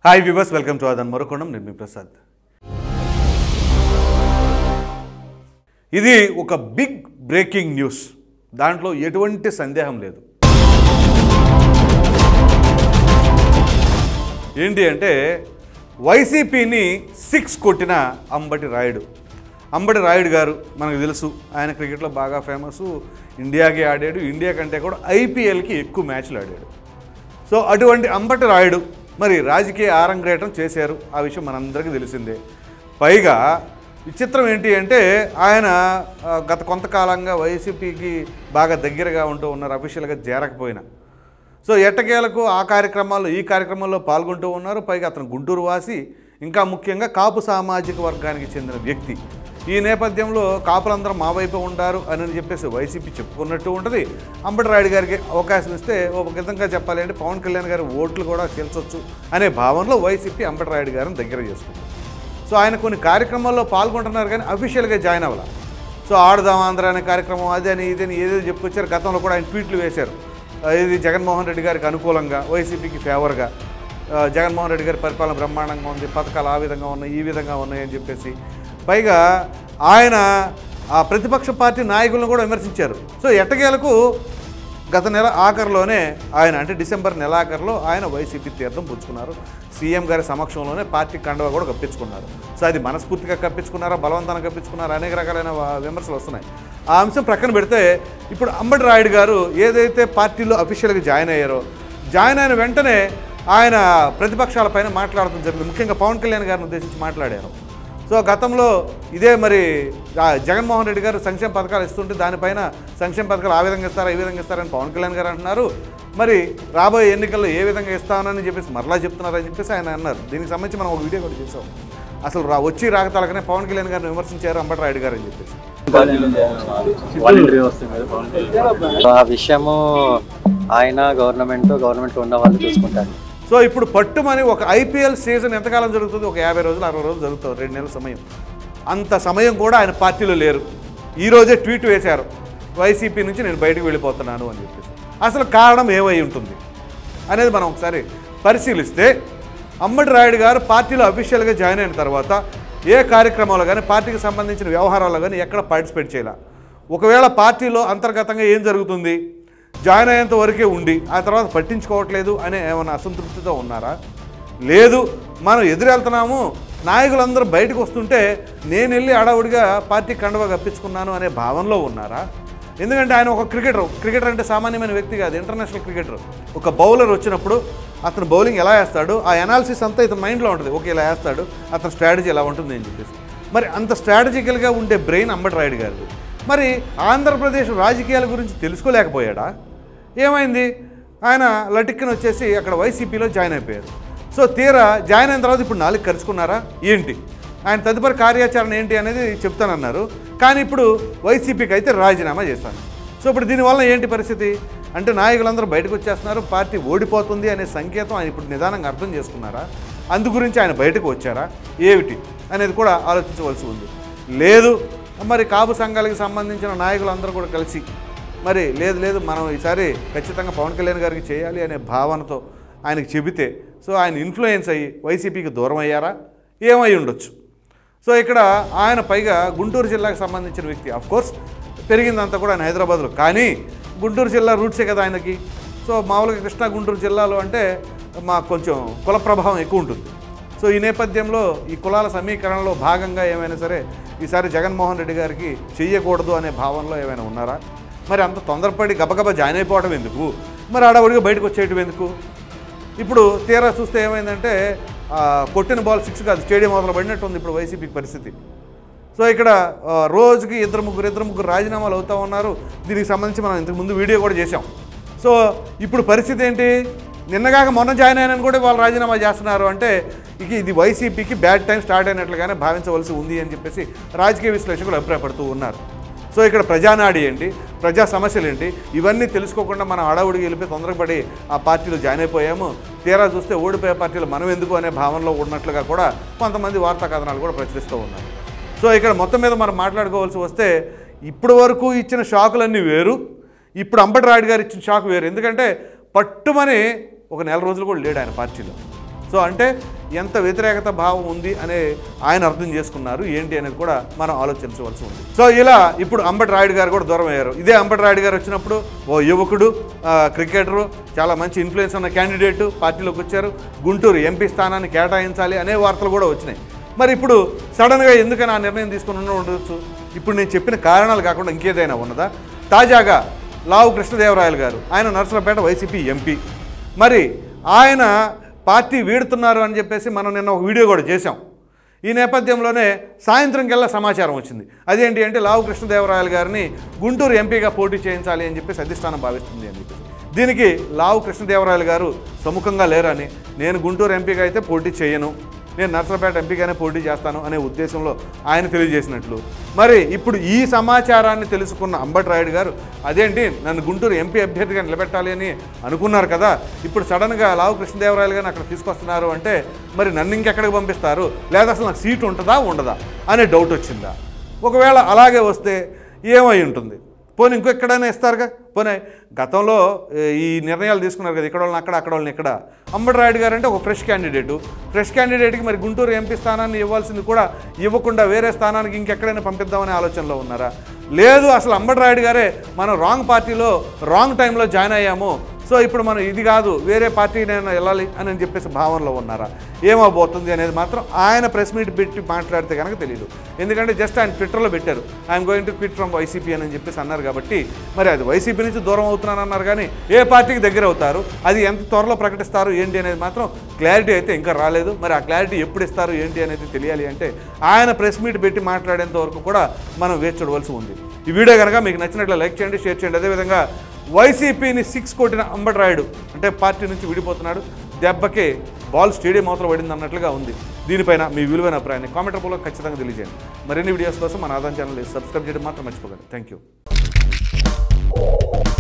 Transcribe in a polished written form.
Hi viewers, welcome to ఆదాన్ మరొకొండం. నేను మీ ప్రసాద్. ఇది ఒక బిగ్ బ్రేకింగ్ న్యూస్, దాంట్లో ఎటువంటి సందేహం లేదు. ఏంటి అంటే వైసీపీని 6 కొట్టిన అంబటి రాయుడు గారు మనకు తెలుసు. ఆయన క్రికెట్లో బాగా ఫేమస్, ఇండియాకి ఆడాడు, ఇండియా కంటే కూడా ఐపీఎల్కి ఎక్కువ మ్యాచ్లు ఆడాడు. సో అటువంటి అంబటి రాయుడు మరి రాజకీయ ఆరంగేటం చేశారు, ఆ విషయం మనందరికీ తెలిసిందే. పైగా విచిత్రం ఏంటి అంటే ఆయన గత కొంతకాలంగా వైసీపీకి బాగా దగ్గరగా ఉంటూ ఉన్నారు, అఫీషియల్గా చేరకపోయినా. సో ఎట్టకేలకు ఆ కార్యక్రమాల్లో ఈ కార్యక్రమాల్లో పాల్గొంటూ ఉన్నారు. పైగా అతను గుంటూరు వాసి, ఇంకా ముఖ్యంగా కాపు సామాజిక వర్గానికి చెందిన వ్యక్తి. ఈ నేపథ్యంలో కాపులందరూ మా వైపు ఉంటారు అని చెప్పేసి వైసీపీ చెప్పుకున్నట్టు ఉంటుంది. అంబటి రాయుడు గారికి అవకాశం ఇస్తే ఒక విధంగా చెప్పాలి అంటే పవన్ కళ్యాణ్ గారి ఓట్లు కూడా చీల్చొచ్చు అనే భావనలో వైసీపీ అంబటి రాయుడు గారిని దగ్గర చేసుకుంది. సో ఆయన కొన్ని కార్యక్రమాల్లో పాల్గొంటున్నారు కానీ అఫీషియల్గా జాయిన్ అవ్వాలి. సో ఆడుదాం ఆంధ్ర అనే కార్యక్రమం అదని ఇదని ఏదో చెప్పుకొచ్చారు. గతంలో కూడా ఆయన ట్వీట్లు వేశారు, ఇది జగన్మోహన్ రెడ్డి గారికి అనుకూలంగా, వైసీపీకి ఫేవర్గా, జగన్మోహన్ రెడ్డి గారి పరిపాలన బ్రహ్మాండంగా ఉంది, పథకాలు ఆ విధంగా ఉన్నాయి, ఈ విధంగా ఉన్నాయి అని చెప్పేసి. పైగా ఆయన ఆ ప్రతిపక్ష పార్టీ నాయకులను కూడా విమర్శించారు. సో ఎట్టకేలకు గత నెల ఆఖరిలోనే ఆయన, అంటే డిసెంబర్ నెల ఆఖరిలో ఆయన వైసీపీ తీర్థం పుచ్చుకున్నారు. సీఎం గారి సమక్షంలోనే పార్టీ కండువా కూడా కప్పించుకున్నారు. సో అది మనస్ఫూర్తిగా కప్పించుకున్నారా, బలవంతాన్ని కప్పించుకున్నారా, అనేక రకాలైన విమర్శలు వస్తున్నాయి. ఆ అంశం ప్రక్కన పెడితే ఇప్పుడు అంబటి రాయుడు గారు ఏదైతే పార్టీలో అఫీషియల్గా జాయిన్ అయ్యారో, జాయిన్ అయిన వెంటనే ఆయన ప్రతిపక్షాలపైన మాట్లాడటం జరిగింది. ముఖ్యంగా పవన్ కళ్యాణ్ గారిని ఉద్దేశించి మాట్లాడారు. సో గతంలో ఇదే మరి జగన్మోహన్ రెడ్డి గారు సంక్షేమ పథకాలు ఇస్తుంటే దానిపైన సంక్షేమ పథకాలు ఆ విధంగా ఇస్తారా, ఈ విధంగా ఇస్తారని పవన్ కళ్యాణ్ గారు అంటున్నారు. మరి రాబోయే ఎన్నికల్లో ఏ విధంగా ఇస్తానని చెప్పేసి మరలా చెప్తున్నారని చెప్పేసి ఆయన అన్నారు. దీనికి సంబంధించి మనం ఒక వీడియో కూడా చేసాం. అసలు వచ్చి రాకతాలకనే పవన్ కళ్యాణ్ గారిని విమర్శించారు అంబటి రాయుడు గారు అని చెప్పేసి. ఆ విషయము ఆయన గవర్నమెంట్ ఉన్న వాళ్ళు చూసుకుంటారు. సో ఇప్పుడు పట్టుమని ఒక ఐపీఎల్ సీజన్ ఎంతకాలం జరుగుతుంది? ఒక 50 రోజులు 60 రోజులు జరుగుతుంది, 2 నెలల సమయం. అంత సమయం కూడా ఆయన పార్టీలో లేరు. ఈరోజే ట్వీట్ వేశారు, వైసీపీ నుంచి నేను బయటకు వెళ్ళిపోతున్నాను అని చెప్పేసి. అసలు కారణం ఏమై ఉంటుంది అనేది మనం ఒకసారి పరిశీలిస్తే, అంబటి రాయుడు గారు పార్టీలో అఫీషియల్గా జాయిన్ అయిన తర్వాత ఏ కార్యక్రమాల్లో కానీ, పార్టీకి సంబంధించిన వ్యవహారాల్లో కానీ ఎక్కడ పార్టిసిపేట్ చేయాల. ఒకవేళ పార్టీలో అంతర్గతంగా ఏం జరుగుతుంది, జాయిన్ అయ్యేంత వరకే ఉండి ఆ తర్వాత పట్టించుకోవట్లేదు అనే ఏమైనా అసంతృప్తితో ఉన్నారా? లేదు, మనం ఎదురెళ్తున్నాము, నాయకులందరూ బయటకు వస్తుంటే నేను వెళ్ళి అడవుడిగా పార్టీ కండువా కప్పించుకున్నాను అనే భావనలో ఉన్నారా? ఎందుకంటే ఆయన ఒక క్రికెటర్ అంటే సామాన్యమైన వ్యక్తి కాదు, ఇంటర్నేషనల్ క్రికెటర్. ఒక బౌలర్ వచ్చినప్పుడు అతను బౌలింగ్ ఎలా వేస్తాడు, ఆ అనాలిసిస్ అంతా ఇతని మైండ్లో ఉంటుంది. ఓకే, ఇలా వేస్తాడు, అతని స్ట్రాటజీ ఎలా ఉంటుంది అని చెప్పేసి. మరి అంత స్ట్రాటజికల్గా ఉండే బ్రెయిన్ అంబటి రాయుడు గారిది. మరి ఆంధ్రప్రదేశ్ రాజకీయాల గురించి తెలుసుకోలేకపోయాడా? ఏమైంది? ఆయన లటిక్కిన వచ్చేసి అక్కడ వైసీపీలో జాయిన్ అయిపోయారు. సో తీరా జాయిన్ అయిన తర్వాత ఇప్పుడు 4 కరుచుకున్నారా ఏంటి? ఆయన తదుపరి కార్యాచరణ ఏంటి అనేది చెప్తానన్నారు. కానీ ఇప్పుడు వైసీపీకి అయితే రాజీనామా చేస్తాను. సో ఇప్పుడు దీనివల్ల ఏంటి పరిస్థితి అంటే, నాయకులందరూ బయటకు వచ్చేస్తున్నారు, పార్టీ ఓడిపోతుంది అనే సంకేతం ఆయన ఇప్పుడు నిదానంగా అర్థం చేసుకున్నారా? అందు గురించి ఆయన బయటకు వచ్చారా ఏమిటి అనేది కూడా ఆలోచించవలసి ఉంది. లేదు, మరి కాపు సంఘాలకు సంబంధించిన నాయకులందరూ కూడా కలిసి మరి లేదు మనం ఈసారి ఖచ్చితంగా పవన్ కళ్యాణ్ గారికి చేయాలి అనే భావనతో ఆయనకు చెబితే, సో ఆయన ఇన్ఫ్లుయెన్స్ అయ్యి వైసీపీకి దూరం అయ్యారా? ఏమై ఉండొచ్చు. సో ఇక్కడ ఆయన పైగా గుంటూరు జిల్లాకు సంబంధించిన వ్యక్తి. అఫ్కోర్స్ పెరిగిందంతా కూడా ఆయన హైదరాబాద్లో, కానీ గుంటూరు జిల్లా రూట్సే కదా ఆయనకి. సో మామూలుగా కృష్ణా గుంటూరు జిల్లాలో అంటే మాకు కొంచెం కుల ప్రభావం ఎక్కువ ఉంటుంది. సో ఈ నేపథ్యంలో ఈ కులాల సమీకరణలో భాగంగా ఏమైనా సరే ఈసారి జగన్మోహన్ రెడ్డి గారికి చెయ్యకూడదు అనే భావనలో ఏమైనా ఉన్నారా? మరి అంత తొందరపడి గబగబా జాయిన్ అయిపోవడం ఎందుకు, మరి ఆడవడిగా బయటకు వచ్చేయటం ఎందుకు? ఇప్పుడు తీరా చూస్తే ఏమైందంటే కొట్టిన బాల్ 6 కాదు, స్టేడియం అవతల పడినట్టు ఉంది ఇప్పుడు వైసీపీకి పరిస్థితి. సో ఇక్కడ రోజుకి ఇద్దరు ముగ్గురు రాజీనామాలు అవుతూ ఉన్నారు. దీనికి సంబంధించి మనం ఇంతకుముందు వీడియో కూడా చేసాం. సో ఇప్పుడు పరిస్థితి ఏంటి? నిన్నగాక మొన్న జాయిన్ అయినని కూడా వాళ్ళు రాజీనామా చేస్తున్నారు. అంటే ఇది వైసీపీకి బ్యాడ్ టైం స్టార్ట్ అయినట్లుగానే భావించవలసి ఉంది అని చెప్పేసి రాజకీయ విశ్లేషకులు అభిప్రాయపడుతూ ఉన్నారు. సో ఇక్కడ ప్రజానాడి ఏంటి, ప్రజా సమస్యలు ఏంటి, ఇవన్నీ తెలుసుకోకుండా మనం అడవుడికి వెళ్ళిపోయి తొందరపడి ఆ పార్టీలో జాయిన్ అయిపోయాము, తీరా చూస్తే ఓడిపోయే పార్టీలు మనం ఎందుకు అనే భావనలో ఉన్నట్లుగా కూడా కొంతమంది వార్తా కథనాలు కూడా ప్రచురిస్తూ ఉన్నారు. సో ఇక్కడ మొత్తం మీద మనం మాట్లాడుకోవాల్సి వస్తే, ఇప్పటి వరకు ఇచ్చిన షాకులన్నీ వేరు, ఇప్పుడు అంబటి రాయుడు గారు ఇచ్చిన షాక్ వేరు. ఎందుకంటే పట్టుమని ఒక 4 రోజులు కూడా లేడు ఆయన పార్టీలో. సో అంటే ఎంత వ్యతిరేకత భావం ఉంది అనే ఆయన అర్థం చేసుకున్నారు ఏంటి అనేది కూడా మనం ఆలోచించవలసి ఉంది. సో ఇలా ఇప్పుడు అంబటి రాయుడు గారు కూడా దూరం అయ్యారు. ఇదే అంబటి రాయుడు గారు వచ్చినప్పుడు ఓ యువకుడు క్రికెటరు చాలా మంచి ఇన్ఫ్లుయెన్స్ ఉన్న క్యాండిడేటు పార్టీలోకి వచ్చారు. గుంటూరు ఎంపీ స్థానాన్ని కేటాయించాలి అనే వార్తలు కూడా వచ్చినాయి. మరి ఇప్పుడు సడన్గా ఎందుకని ఆ నిర్ణయం తీసుకుని ఉండవచ్చు? ఇప్పుడు నేను చెప్పిన కారణాలు కాకుండా ఇంకేదైనా ఉన్నదా? తాజాగా లావు కృష్ణదేవరాయలు గారు, ఆయన నర్సరావుపేట వైసీపీ ఎంపీ, మరి ఆయన పార్టీ వీడుతున్నారు అని చెప్పేసి మనం నిన్న ఒక వీడియో కూడా చేశాం. ఈ నేపథ్యంలోనే సాయంత్రంకెల్లా సమాచారం వచ్చింది. అదేంటి అంటే లావు కృష్ణదేవరాయలు గారిని గుంటూరు ఎంపీగా పోటీ చేయించాలి అని చెప్పేసి అధిష్టానం భావిస్తుంది అని చెప్పేసి. దీనికి లావు కృష్ణదేవరాయలు గారు సముఖంగా లేరని, నేను గుంటూరు ఎంపీగా అయితే పోటీ చేయను, నేను నర్సరావుపేట ఎంపీగానే పోటీ చేస్తాను అనే ఉద్దేశంలో ఆయన తెలియజేసినట్లు. మరి ఇప్పుడు ఈ సమాచారాన్ని తెలుసుకున్న అంబటి రాయుడు గారు అదేంటి నన్ను గుంటూరు ఎంపీ అభ్యర్థిగా నిలబెట్టాలి అని అనుకున్నారు కదా, ఇప్పుడు సడన్గా లావు కృష్ణదేవరాయలు గారిని అక్కడ తీసుకొస్తున్నారు అంటే మరి నన్ను ఇంకెక్కడికి పంపిస్తారు, లేదా అసలు నాకు సీటు ఉంటుందా ఉండదా అనే డౌట్ వచ్చిందా? ఒకవేళ అలాగే వస్తే ఏమై ఉంటుంది? పోనీ ఇంకెక్కడైనా ఇస్తారుగా. పోనీ గతంలో ఈ నిర్ణయాలు తీసుకున్నారు కదా, ఇక్కడ వాళ్ళని అక్కడ, అక్కడ వాళ్ళని ఇక్కడ. అంబటి రాయుడు గారు అంటే ఒక ఫ్రెష్ క్యాండిడేట్కి మరి గుంటూరు ఎంపీ స్థానాన్ని ఇవ్వాల్సింది కూడా ఇవ్వకుండా వేరే స్థానానికి ఇంకెక్కడైనా పంపిద్దామనే ఆలోచనలో ఉన్నారా? లేదు, అసలు అంబటి రాయుడు గారే మనం రాంగ్ పార్టీలో రాంగ్ టైంలో జాయిన్ అయ్యాము, సో ఇప్పుడు మనం ఇది కాదు వేరే పార్టీ నేను వెళ్ళాలి అని చెప్పేసి భావనలో ఉన్నారా? ఏమవబోతుంది అనేది మాత్రం ఆయన ప్రెస్ మీట్ పెట్టి మాట్లాడితే కనుక తెలియదు. ఎందుకంటే జస్ట్ ఆయన ట్విట్టర్లో పెట్టారు I'm going to quit from YCP అని చెప్పేసి అన్నారు. కాబట్టి మరి అది వైసీపీ నుంచి దూరం అవుతున్నాను అన్నారు, కానీ ఏ పార్టీకి దగ్గర అవుతారు, అది ఎంత త్వరలో ప్రకటిస్తారు ఏంటి అనేది మాత్రం క్లారిటీ అయితే ఇంకా రాలేదు. మరి ఆ క్లారిటీ ఎప్పుడు ఇస్తారు ఏంటి అనేది తెలియాలి అంటే ఆయన ప్రెస్ మీట్ పెట్టి మాట్లాడేంత వరకు కూడా మనం వేచి చూడవలసి ఉంది. ఈ వీడియో కనుక మీకు నచ్చినట్లు లైక్ చేయండి, షేర్ చేయండి. అదేవిధంగా వైసీపీని 6 కొట్టిన అంబటి రాయుడు అంటే పార్టీ నుంచి విడిపోతున్నాడు, దెబ్బకే బాల్ స్టేడియం అవతల పడింది అన్నట్లుగా ఉంది. దీనిపైన మీ విలువైన అభిప్రాయాన్ని కామెంట్ రూపంలో ఖచ్చితంగా తెలియజేయండి. మరిన్ని వీడియోస్ కోసం మన ఆదాన్ ఛానల్ సబ్స్క్రైబ్ చేయడం మాత్రం మర్చిపోకండి. Thank you.